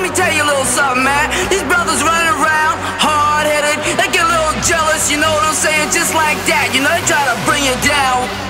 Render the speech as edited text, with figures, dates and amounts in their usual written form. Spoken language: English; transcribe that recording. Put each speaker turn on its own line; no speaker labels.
me tell you a little something, man. These brothers running around, hard-headed, they get a little jealous, you know what I'm saying? Just like that, you know, they try to bring you down.